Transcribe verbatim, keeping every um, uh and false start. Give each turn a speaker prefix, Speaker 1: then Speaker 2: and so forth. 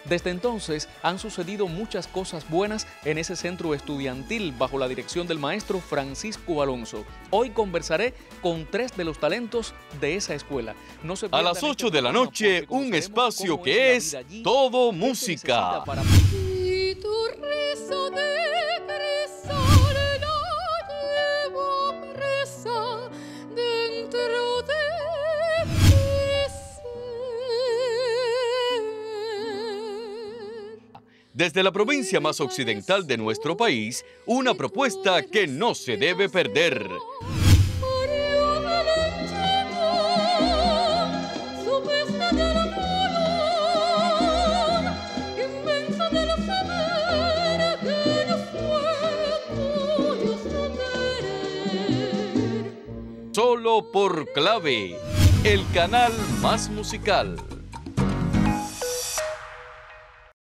Speaker 1: Desde entonces han sucedido muchas cosas buenas en ese centro estudiantil bajo la dirección del maestro Francisco Alonso. Hoy conversaré con tres de los talentos de esa escuela. No se
Speaker 2: A las ocho de la noche, un espacio que es todo música.
Speaker 3: Y tu risa de cristal la llevo presa dentro de mi ser.
Speaker 2: Desde la provincia más occidental de nuestro país, una propuesta que no se debe perder. Solo por Clave, el canal más musical.